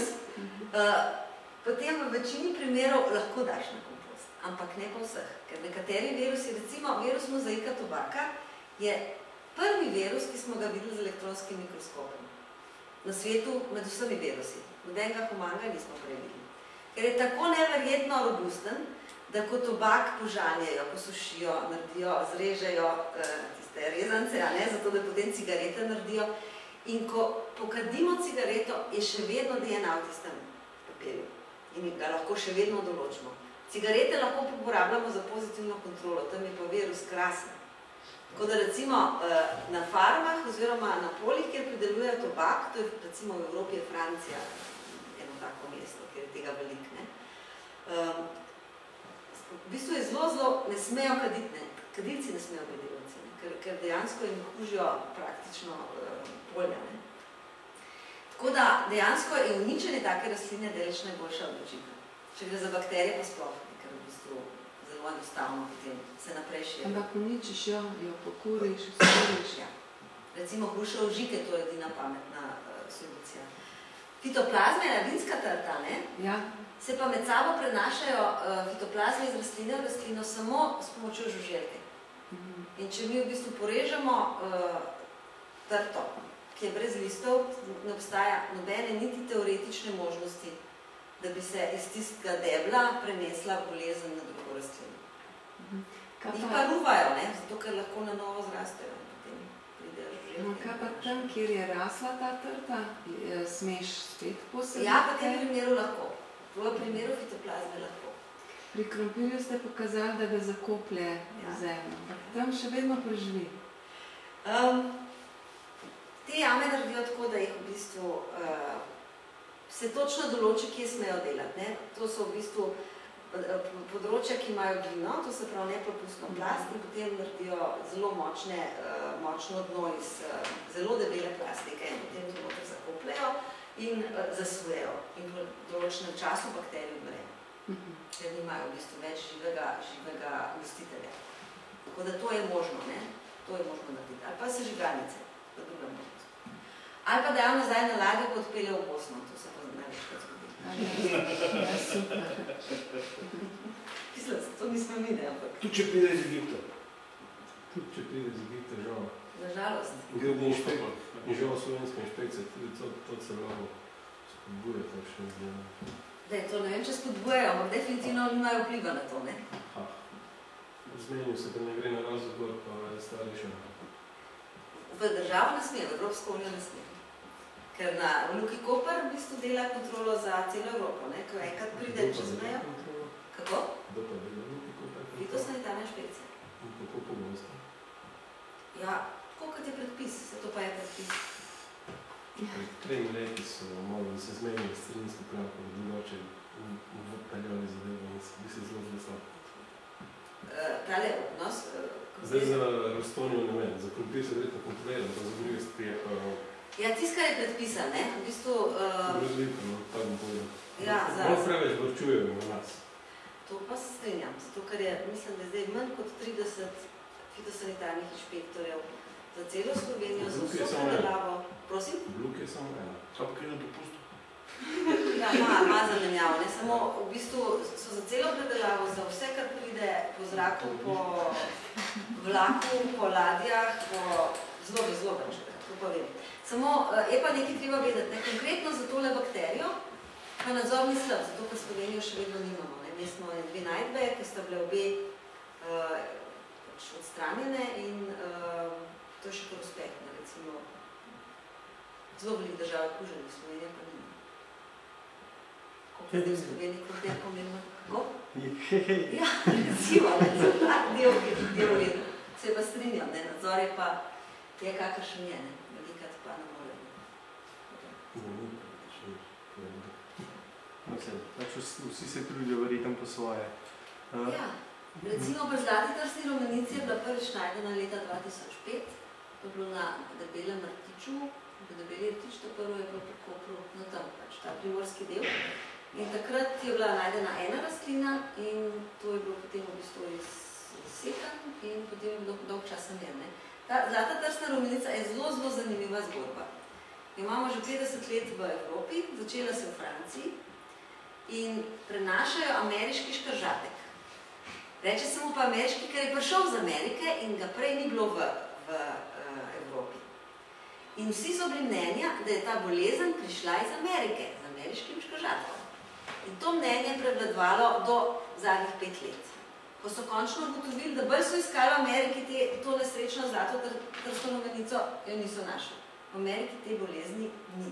Speaker 1: potem v večini primerov lahko daš na kompost, ampak ne pa vseh. Ker nekateri virusi, recimo virus mozaika tobaka, je prvi virus, ki smo ga videli z elektronskim mikroskopom. Na svetu med vsemi virusi. Nobenega humanga nismo prej videli. Ker je tako neverjetno robusten, da ko tobak požanjejo, posušijo, naredijo, zrežejo tiste rezance, zato da potem cigarete naredijo. In ko pokadimo cigareto, je še vedno DNA v tistem papirju. In ga lahko še vedno določimo. Cigarete lahko uporabljamo za pozitivno kontrolo, tam je pa virus krasen. Tako da recimo na farmah oziroma na poljih, kjer pridelujejo tobak, to je recimo v Evropi je Francija, eno tako mesto, kjer je tega veliko. V bistvu je zelo, ne smejo kaditi, kadilci ne smejo kadilci, ker dejansko jim hužijo praktično polja. Tako da dejansko je uničenje take rastline deleč najboljša odločitev. Če gre za bakterije, pa sploh, ker v bistvu zelo enostavno potem se naprej širi.
Speaker 2: Ampak uničiš jo pokuriš, skuriš.
Speaker 1: Ja. Recimo hrušev žike, to je edina pametna solucija. Fitoplazma je vinska trta,
Speaker 2: Ja.
Speaker 1: Se pa med sabo prenašajo fitoplazme iz rastline v rastlino samo s pomočjo žuželke. In če mi v bistvu porežemo trto, ki je brez listov, ne obstaja nobene niti teoretične možnosti, da bi se iz tistega debla prenesla bolezen na drugo rastlino. Jih pa ruvajo, zato ker lahko na novo zrastejo in potem pridejo žuželke.
Speaker 2: Kaj pa tam, kjer je rasla ta trta, smeš spet posaditi?
Speaker 1: Ja, v tem primeru lahko. V primeru fitoplazme lahko.
Speaker 2: Pri krompirju ste pokazali, da ga zakoplje zemljo, ampak tam še vedno preživi.
Speaker 1: Te jame naredijo tako, da jih v bistvu se točno določi, kje smejo delati. Ne? To so v bistvu področja, ki imajo glino, to se pravi nepropustno plast in potem naredijo zelo močno dno iz zelo debele plastike in potem to noter zakopljejo in zasvojejo in v določenem času bakterij umrejo, ker nimajo v bistvu več živega gostitelja. Tako da to je možno, ne? To je možno narediti. Ali pa sežigalnice, v drugem možnost. Ali pa dajo nazaj na ladjo, ko odpeljejo v Bosno, to se pa največkrat zgodi.
Speaker 2: Ja, super.
Speaker 1: Mislim, to nismo mi, ne, ampak...
Speaker 5: Tudi če pride iz Egipta.
Speaker 3: Tudi če pride iz Egipta, žal.
Speaker 1: Nažalost.
Speaker 3: In žal slovenska inšpekcija tudi to celo spodbuja takšne izdelane.
Speaker 1: To ne vem, če spodbujajo, ampak definitivno nimajo vpliva na to, ne?
Speaker 3: Zmenijo se, da ne gre na razgovor, pa je stališče.
Speaker 1: V državo ne sme, v Evropsko unijo ne sme. Ker na Luki Koper v bistvu dela kontrolo za celo Evropo, ne? Ko enkrat pride čez mejo. Kako?
Speaker 3: Kdo pa dela Luki Koper?
Speaker 1: Fitosanitarna inšpekcija.
Speaker 3: In kako pogosto?
Speaker 1: Ja, tako kot je predpis, se to pa je predpis.
Speaker 3: Pred 3 leti so morali se zmeniti strinski plan, ko bi drugače vpeljali zadevo in bi se zelo zlesal.
Speaker 1: Tale odnos...
Speaker 3: Zdaj za Rostonijo ne vem, za krompir se verjetno kontroliram, pa za druge stvari pa...
Speaker 1: Ja, tisto, kar je predpisan, ne? V bistvu...
Speaker 3: Grozljivko, no, tako bom povedal.
Speaker 1: Ja,
Speaker 3: Malo preveč vrčujejo na nas.
Speaker 1: To pa se strinjam, zato ker je, mislim, da je zdaj manj kot 30 fitosanitarnih inšpektorjev za celo Slovenijo, za vso predelavo. Prosim?
Speaker 3: Bluk je samo ena.
Speaker 5: Kaj pa kaj na dopustu?
Speaker 1: Ja, ima zamenjavo, ne? Samo v bistvu so za celo predelavo, za vse, kar pride po zraku, po vlaku, po ladjah, po zelo več, to pa vem. Samo je pa nekaj treba vedeti, ne? Konkretno za tole bakterijo, pa nadzor ni slab, zato ker Slovenijo še vedno nimamo. Ne? Mi smo dve najdbe, ki sta bile obe odstranjene in to je še kar uspeh, ne? Recimo zelo veliko držav okuženih, Slovenija pa nima. Kako je v Sloveniji krompir pomembno? Kako? Ja, recimo, ne, za tak del vedno. Se pa strinjam, ne, nadzor je pa kakršen je, ne, velikrat pa ne more.
Speaker 4: Vsi se trudijo verjetno po svoje.
Speaker 1: Ja, recimo v Zlati trsni rumenici je bila prvič najdena leta 2005, to je bilo na Debelem rtiču, Debeli rtič, to prvo je bilo po Kopru, no tam pač ta primorski del. In takrat je bila najdena ena rastlina in to je bilo potem v bistvu izsekan in potem je bilo dolg časa ne. Ta Zlata trsna rumenica je zelo zanimiva zgodba. Imamo že 50 let v Evropi, začela se v Franciji in prenašajo ameriški škržatek. Reče se mu pa ameriški, ker je prišel z Amerike in ga prej ni bilo v Evropi. In vsi so bili mnenja, da je ta bolezen prišla iz Amerike, z ameriškim škržatkom. In to mnenje je prevladovalo do zadnjih 5 let. Ko so končno ugotovili, da bolj so iskali v Ameriki to nesrečno zlato trsno rumenico, jo niso našli. V Ameriki te bolezni ni.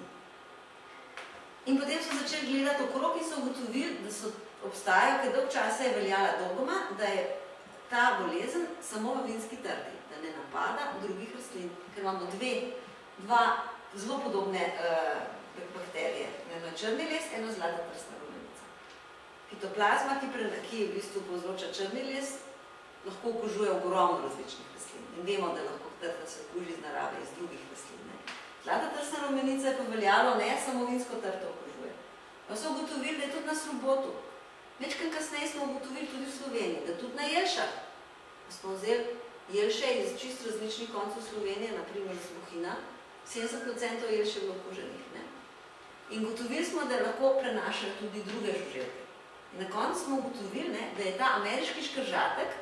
Speaker 1: In potem so začeli gledati okrog in so ugotovili, da so obstajajo, ker dolg časa je veljala dogma, da je ta bolezen samo v vinski trti, da ne napada drugih rastlin, ker imamo dva zelo podobne bakterije. Eno je črni les, eno zlata trsna rumenica. Fitoplazma, ki v bistvu povzroča črni les, lahko okužuje ogromno različnih rastlin. In vemo, da lahko trta se okuži iz narave, iz drugih rastlin. Zlata trsna rumenica je pa veljalo, ne samo vinsko trto okužuje. Pa so ugotovili, da je tudi na Slobotu. Večkrat kasneje smo ugotovili tudi v Sloveniji, da tudi na Jelšah. Smo vzeli jelše iz čisto različnih koncev Slovenije, naprimer iz Bohinja, 70% jelše je bilo okuženih. In ugotovili smo, da lahko prenašajo tudi druge žuželke. In na koncu smo ugotovili, da je ta ameriški škržatek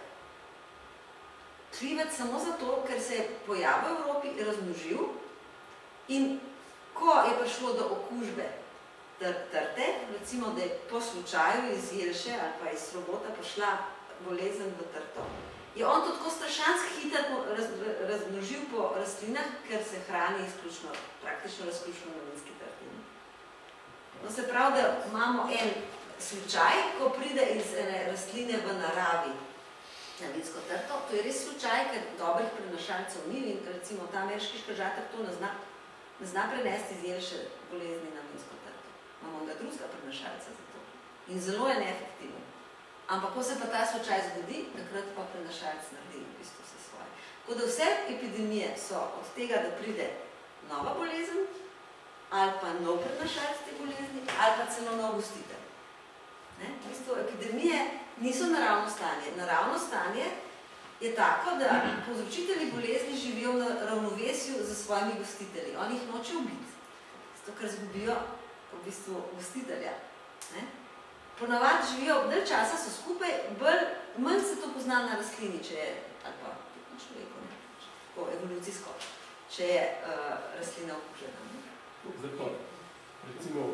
Speaker 1: krivec samo zato, ker se je pojavil v Evropi, razmnožil in ko je prišlo do okužbe trte, recimo, da je po slučaju iz Jelše ali pa iz Slobota prišla bolezen v trto, je on to tako strašansko hitro razmnožil po rastlinah, ker se hrani praktično razključno na vinski trti. No, se pravi, da imamo slučaj, ko pride iz ene rastline v naravi na vinsko trto, to je res slučaj, ker dobrih prenašalcev ni in recimo ta ameriški škržater to ne zna prenesti izjelše bolezni na vinsko trto. Imamo ga drugega prenašalca za to. In zelo je neefektiven. Ampak ko se pa ta slučaj zgodi, takrat pa prenašalec naredi v bistvu vse svoje. Tako da vse epidemije so od tega, da pride nova bolezen, ali pa nov prenašalec te bolezni, ali pa celo nov gostitelj. V bistvu epidemije niso naravno stanje. Naravno stanje je tako, da povzročitelji bolezni živijo v ravnovesju z svojimi gostitelji. Oni jih nočejo ubiti, zato ker zgubijo v bistvu gostitelja. Ponavadi živijo, dalj časa so skupaj, manj se to pozna na rastlini, če je, ali pa na človeku, tako evolucijsko, če je rastlina okužena.
Speaker 3: Zdaj pa, recimo,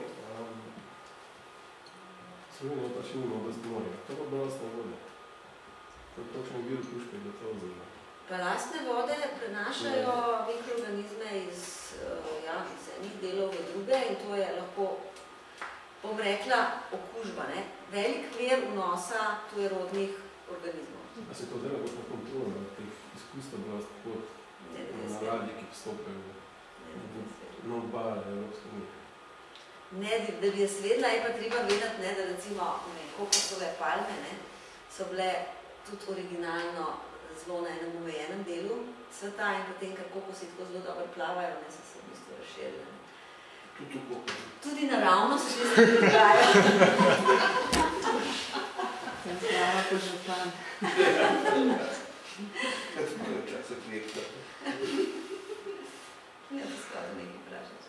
Speaker 3: Slovenija pa še nima balastne to pa balastne vode. To je točno vir puške, da to ozirja.
Speaker 1: Balastne vode prenašajo mikroorganizme iz enih delov v druge in to je lahko, bom rekla, okužba, velik vir vnosa tujerodnih organizmov.
Speaker 3: A se to dela kot na kontrolu, teh izkustva balastnih vod, na ladji, ki vstopajo na obale Evropske unije?
Speaker 1: Ne, da bi jaz vedela, je pa treba vedeti, da recimo kokosove palme so bile tudi originalno zelo na enem omejenem delu sveta in potem, ker kokosi tako zelo dobro plavajo, so se v bistvu razširile.
Speaker 5: Tudi v kokosi.
Speaker 1: Tudi naravno se še se dogaja.
Speaker 2: Slava po župan.
Speaker 5: Kaj smo je včasih nekaj?
Speaker 1: Ja, to skoraj nekaj vprašati.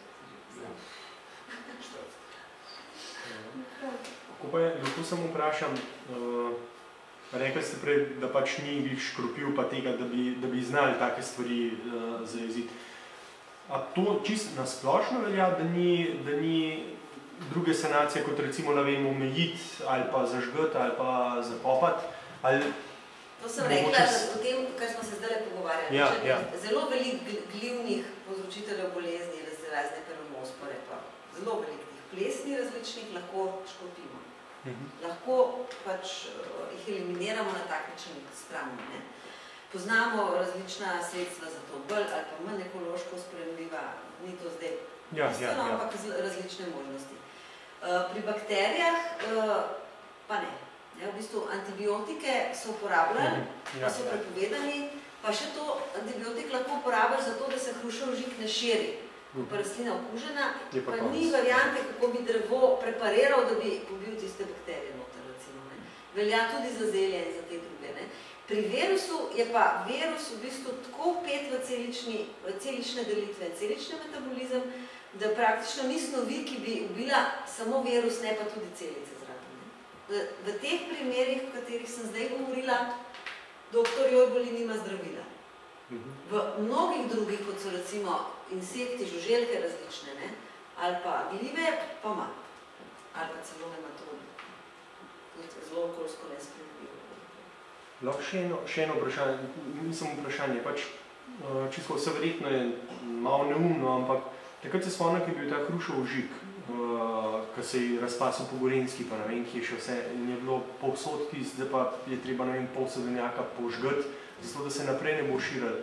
Speaker 4: Kako pa je, lahko samo vprašam, rekli ste prej, da pač ni škropil pa tega, da bi znali take stvari zajeziti. A to čisto nasplošno velja, da ni druge sanacije, kot recimo, ne vem, omejiti ali pa zažgati ali pa zakopati?
Speaker 1: To sem rekla, o tem, kar smo se zdaj pogovarjali. Zelo veliko glivnih povzročiteljev bolezni, razne peromospore, pa zelo veliko plesni različnih lahko škropimo. Lahko pač jih eliminiramo na tak način stran. Poznamo različna sredstva za to, bolj ali pa manj ekološko sprejemljiva, ni to zdaj bistveno, ampak različne možnosti. Pri bakterijah pa ne. V bistvu antibiotike so uporabljali, pa so prepovedani, pa še to antibiotik lahko uporabljaš zato, da se hrušev žig ne širi. Pa rastlina okužena, pa ni variante, kako bi drevo prepariral, da bi pobil tiste bakterije noter, recimo. Velja tudi za zelje in za te druge. Pri virusu je pa virus v bistvu tako vpet v celične delitve, celični metabolizem, da praktično ni snovi, ki bi ubila samo virus, ne pa tudi celice zraven. V teh primerih, v katerih sem zdaj govorila, doktor Jojboli nima zdravila. V mnogih drugih, kot so recimo insekti, žuželke različne, ali pa gljive, pa ima. Ali pa celo nematode. Zelo okoljsko nespremljivo.
Speaker 4: Lahko še eno vprašanje, nisem vprašanje, pač čisto vse verjetno je malo neumno, ampak takrat se spomnim, ki je bil ta hrušev žig, ko se je razpasel po Gorenjski, pa ne vem, ki je še vse, in je bilo povsodki, zdaj pa je treba, ne vem, pol sadenjaka požgati, zato da se naprej ne bo širili.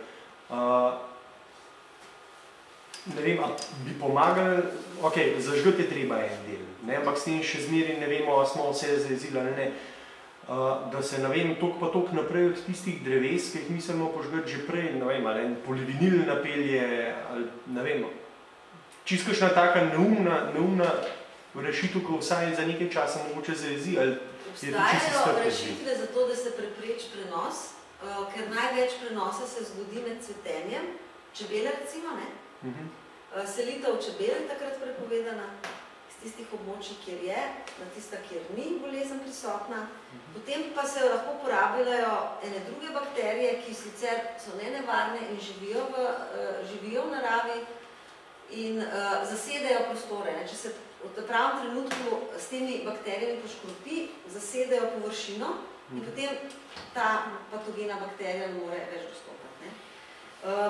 Speaker 4: Ne vem, a bi pomagali, zažgati je treba en del, ampak s tem še zmeri ne vemo, a smo vse zajezili, da se, ne vem, toliko pa toliko naprej od tistih dreves, ki jih mislimo požgati že prej, ne vem, ali polivinil napelje, ali ne vem, čisto kakšna taka neumna rešitev, ko vsaj za nekaj časa mogoče zajezi, ali je to čisto strpno?
Speaker 1: Obstajajo rešitve za to, da se prepreči prenos, ker največ prenosa se zgodi med cvetenjem, čebele recimo, selitev čebel je takrat prepovedana, z tistih območij, kjer je, na tista, kjer ni bolezen prisotna. Potem pa se lahko uporabljajo ene druge bakterije, ki sicer so nenevarne in živijo v naravi in zasedajo prostore. Če se v pravem trenutku s temi bakterijami poškropi, zasedajo površino in potem ta patogena bakterija ne more več dostopati.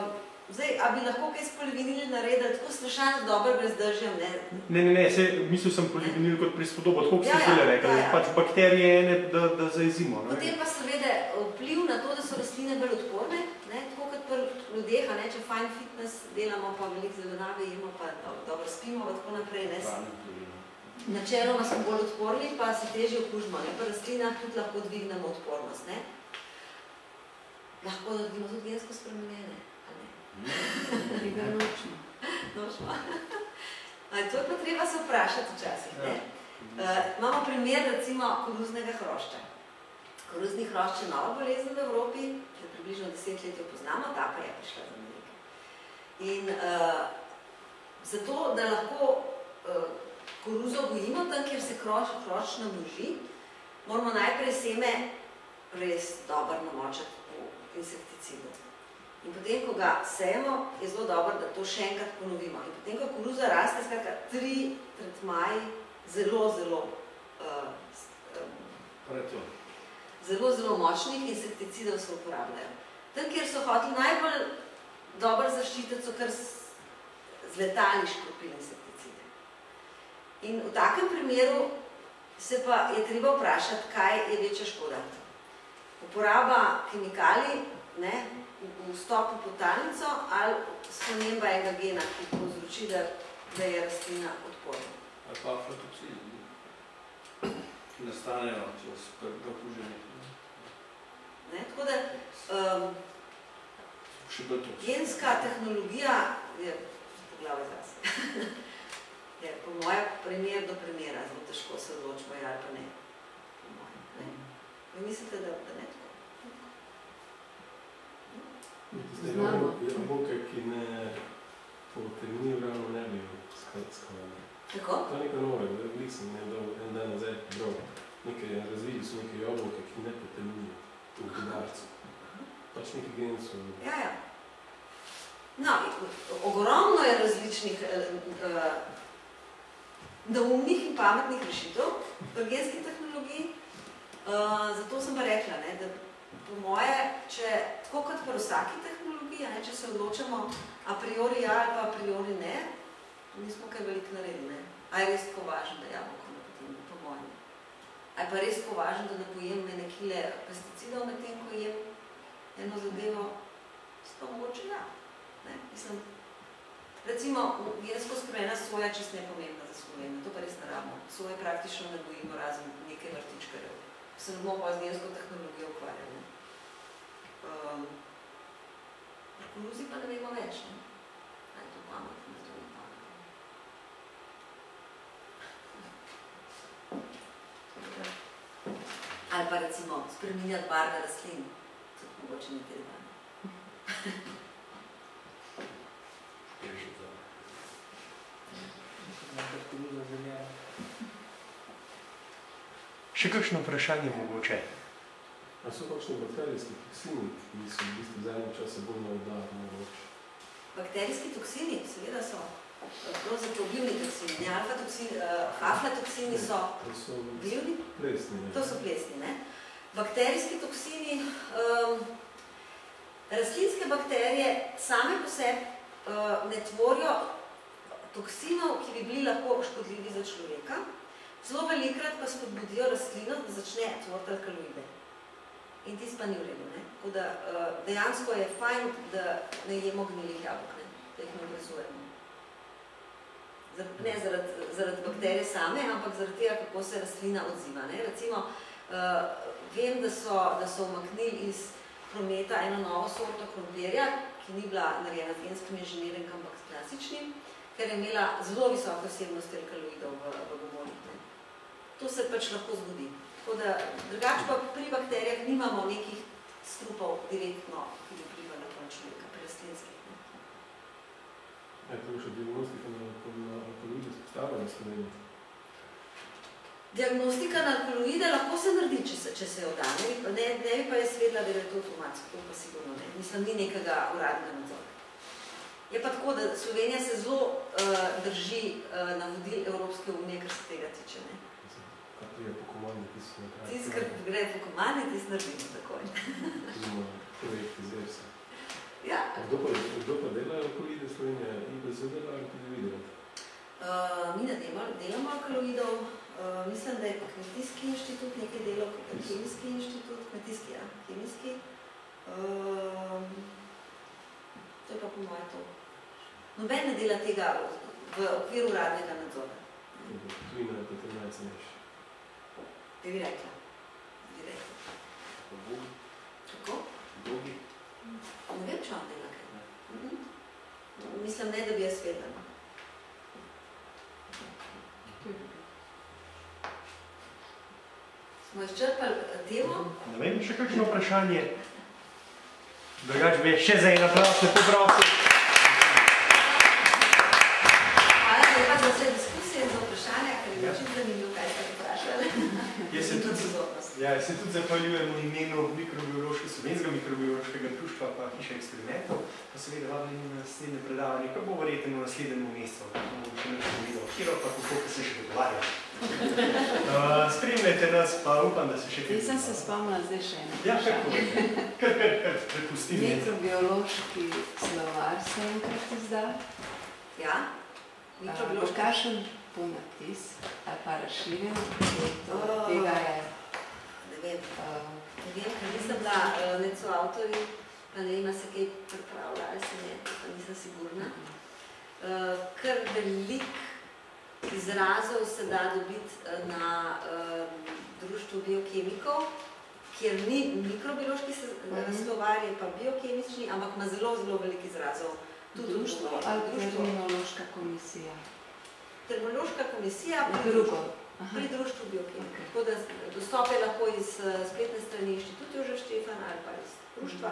Speaker 1: zdaj, a bi lahko kaj s polivinili naredili tako strašno dobro brez držjem, ne?
Speaker 4: Ne, mislil sem polivinil kot prispodobo, tako kot ste zdaj rekli, pač bakterije ene, da zajezimo.
Speaker 1: Potem pa seveda vpliv na to, da so rastline bolj odporne, ne? Tako kot pri ljudeh, ne? Če fine fitness delamo, pa veliko zelenjave jemo, pa dobro spimo, pa tako naprej, ne? Načeloma smo bolj odporni, pa se težje okužimo, ne? Pri rastlinah tudi lahko dvignemo odpornost, ne? Lahko naredimo tudi gensko spremenjene, ali ne?
Speaker 2: Tega nočno.
Speaker 1: Nočno. To je pa treba se vprašati včasih, ne? Imamo primer, recimo, koruznega hrošča. Koruzni hrošč je nova bolezen v Evropi, že približno 10 let jo poznamo, ta pa je prišla z Amerike. In zato, da lahko koruzo gojimo tam, kjer se hrošč namnoži, moramo najprej seme res dobro namočiti v insekticidu. In potem, ko ga sejemo, je zelo dobro, da to še enkrat ponovimo. In potem, ko koruza raste, skratka, 3 tretmaji zelo močnih insekticidov se uporabljajo. Tam, kjer so hoteli najbolj dobro zaščititi, so kar z letali škropili insekticide. In v takem primeru se pa je treba vprašati, kaj je večja škoda. Uporaba kemikalij, ne, vstop v potalnico ali sprememba enega gena, ki povzroči, da je rastlina odporna.
Speaker 5: Ali pa aflatoksini, ki nastanejo, če so prvi okuženi.
Speaker 1: Tako da genska tehnologija je poglavje zase. Je po moje primer do primera, zelo težko se odločimo, ali pa ne. Po moje, ne. Vi mislite, da ne tako?
Speaker 2: Znamo.
Speaker 3: Jabolke, ki ne potemnijo, ravno ne bi skalali.
Speaker 1: Tako?
Speaker 3: To je nekaj novega, da nisem en dan nazaj bral. Razvili so neke jabolke, ki ne potemnijo v godarcu. Pač neki gen so...
Speaker 1: Ja. No, ogromno je različnih neumnih in pametnih rešitev v genski tehnologiji. Zato sem pa rekla, ne, da po moje, tako kot pri vsaki tehnologiji, če se odločamo a priori ja ali pa a priori ne, nismo kaj veliko naredili. Ne. A je res tako važno, da jabolko ne potem po moje? A je pa res tako važno, da ne pojem ene kile pesticidov med tem, ko jem eno zadevo? To mogoče ja. Mislim, recimo, gensko spremenjena soja čist nepomembna za Slovenijo, to pa res naravno. Soje praktično ne gojimo razen nekaj vrtičkarjev. Se ne bomo pa z gensko tehnologijo ukvarjali. Pri koruzi pa ne vemo več, ne? Aj to pametno, to ne pametno. Ali pa recimo spreminjati barve rastlin, to mogoče ne treba.
Speaker 4: Še kakšno vprašanje mogoče?
Speaker 3: A so kakšni bakterijski toksini, ki so v bistvu zadnje čase bolj na udar mogoče?
Speaker 1: Bakterijski toksini, seveda so. Pravzaprav glivni toksini, ne alfa-toksini, aflatoksini so glivni?
Speaker 3: Plesni, ne?
Speaker 1: To so plesni, ne? Bakterijski toksini, rastlinske bakterije same po sebi ne tvorijo toksinov, ki bi bili lahko škodljivi za človeka. Zelo velikrat pa spodbudijo rastlino, da začne tvoriti alkaloide. In tisto pa ni v redu, ne? Tako da dejansko je fajn, da ne jemo gnilih jabolk, ne? Da jih ne obrezujemo. Ne zaradi bakterije same, ampak zaradi tega, kako se rastlina odziva, ne? Recimo, vem, da so umaknili iz prometa eno novo sorto krompirja, ki ni bila narejena z genskim inženiringom, ampak s klasičnim, ker je imela zelo visoke vsebnosti alkaloidov v gomolih. To se pač lahko zgodi. Tako da, drugače pa pri bakterijah nimamo nekih strupov direktno, ki bi vplivali na človeka, pri rastlinskih.
Speaker 3: Je to še diagnostika na alkaloide spostavljena v Sloveniji?
Speaker 1: Diagnostika na alkaloide lahko se naredi, če se jo da. Ne bi pa jaz vedela, da je to avtomatsko, to pa sigurno ne. Mislim, ni nekega uradnega nadzora. Je pa tako, da Slovenija se zelo drži navodil Evropske unije, kar se tega tiče, ne?
Speaker 3: Kar prije po komandi, tisto na kraju.
Speaker 1: Tisto, kar gre po komandi, tisto naredimo takoj.
Speaker 3: Imamo projekt iz EFSA.
Speaker 1: Ja.
Speaker 3: Kdo pa dela alkaloide Slovenije? IBZ dela ali tudi vi delate?
Speaker 1: Mi ne delamo alkaloidov. Mislim, da je Kmetijski inštitut nekaj delal, Kemijski inštitut, kemijski. To je pa po moje to. Noben ne dela tega v okviru uradnega nadzora.
Speaker 3: Tujina je potem najcenejša.
Speaker 1: Bi rekla. Kako?
Speaker 5: Drugi?
Speaker 1: Ne vem, če on dela kaj. Mislim, ne, da bi jaz vedela. Smo izčrpali temo.
Speaker 4: Ne vem, še kakšno vprašanje? Drugač bi še za en aplavz, lepo prosim.
Speaker 1: Hvala lepa za vse diskusije in za vprašanja, ker je čisto zanimivo, kaj ste vprašali.
Speaker 4: Jaz se tudi zahvaljujem v imenu Slovenskega mikrobiološkega društva pa Hiša eksperimentov, pa seveda vabim na naslednje predavanje, kar bo verjetno v naslednjem mesecu, da bomo še nekaj videl, kjer pa kako se še dogovarja. Spremljajte nas, pa upam, da se še kaj.
Speaker 2: Jaz sem se spomnila zdaj še eno
Speaker 4: Ja,
Speaker 2: vprašanje.
Speaker 4: kar prepustim.
Speaker 2: Mikrobiološki slovar se enkrat izdal.
Speaker 1: Ja?
Speaker 2: Bo kakšen ponatis ali pa razširjen, tega je.
Speaker 1: Ne vem, ker nisem bila, ne so avtori, pa ne vem, se kaj pripravlja ali se ne, pa nisem sigurna. Kar velik izrazov se da dobiti na društvu biokemikov, kjer ni mikrobiološki slovar, je pa biokemični, ampak ima zelo, zelo velik izrazov.
Speaker 2: Društvo ali terminološka komisija?
Speaker 1: Terminološka komisija pri društvu biokemikov. Tako da dostop je lahko iz spletne strani Inštitut Jožef Štefan ali pa iz društva.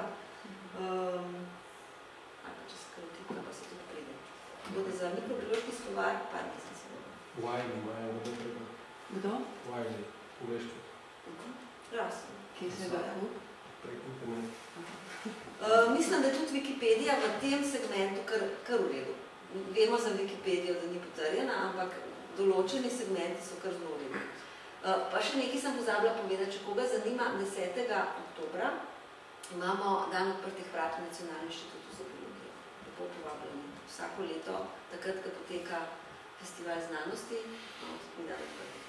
Speaker 1: Ali pa če se kaj vtipka, pa se tudi pride. Tako da za mikrobiološki slovar pa nisem se dobro.
Speaker 3: Wiley imajo dobrega.
Speaker 2: Kdo?
Speaker 3: Wiley, v Vešču.
Speaker 1: Krasno.
Speaker 2: Kje se ga kup?
Speaker 3: Prek interneta.
Speaker 1: Mislim, da je tudi Wikipedija v tem segmentu kar v redu. Vemo za Wikipedijo, da ni potrjena, ampak določeni segmenti so kar zelo v redu. Pa še nekaj sem pozabila povedati, če koga zanima, 10. oktobra imamo dan odprtih vrat v Nacionalnem inštitutu za biologijo. Lepo povabljeni. Vsako leto, takrat, ko poteka festival znanosti, imamo tudi dan odprtih